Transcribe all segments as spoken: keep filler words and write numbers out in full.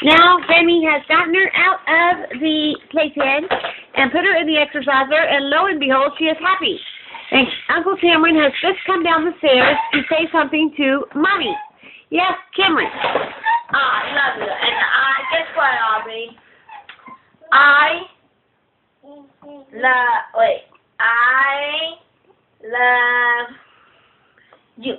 Now, Jamie has gotten her out of the playpen and put her in the exerciser, and lo and behold, she is happy. And Uncle Cameron has just come down the stairs to say something to Mommy. Yes, Cameron. Oh, I love you. And I, guess what, Aubrey? I love, wait, I love you.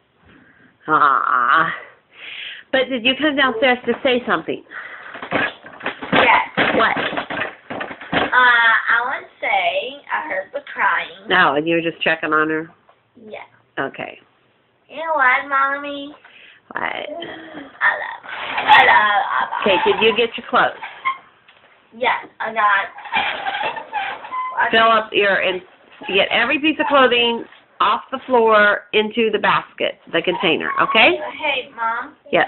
Ah. But did you come downstairs to say something? Yes. What? Uh, I want to say I heard the crying. No, and you were just checking on her? Yeah. Okay. You know what, Mommy? What? I love, I love, I love. Okay, did you get your clothes? Yes, I got. I Fill up your, and get every piece of clothing off the floor into the basket, the container, okay? Hey, Mom. Yes.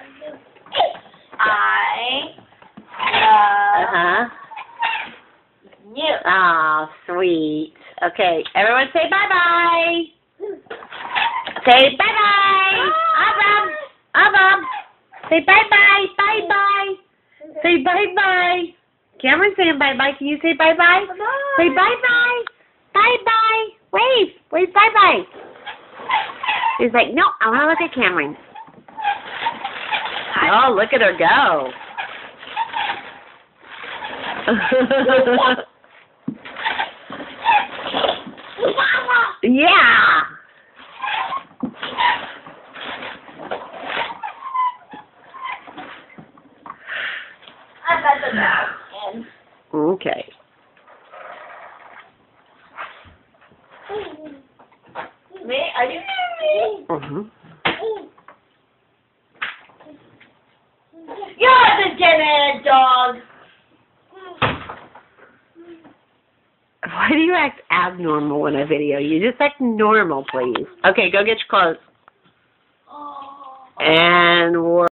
I love Uh-huh. you. Oh, sweet. Okay, everyone say bye-bye. Say bye-bye. Abram. Abram. Say bye-bye. Bye-bye. Say bye-bye. Cameron's saying bye-bye. Can you say bye-bye? Bye-bye. Say bye-bye. Bye-bye. Wave. Wave bye-bye. He's like, no, I want to look at Cameron. Oh, look at her go. Yeah. I got the napkin. Okay. Me? Are you me? Mm-hmm. You're the dead dog. Why do you act abnormal in a video? You just act normal, please. Okay, go get your clothes. Oh. And we're